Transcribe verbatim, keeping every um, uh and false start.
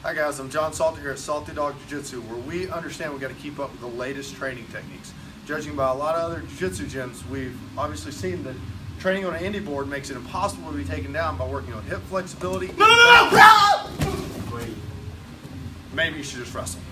Hi guys, I'm John Salter here at Salty Dog Jiu-Jitsu, where we understand we've got to keep up with the latest training techniques. Judging by a lot of other jiu-jitsu gyms, we've obviously seen that training on an Indo Board makes it impossible to be taken down by working on hip flexibility. No, no, no, no! Maybe you should just wrestle.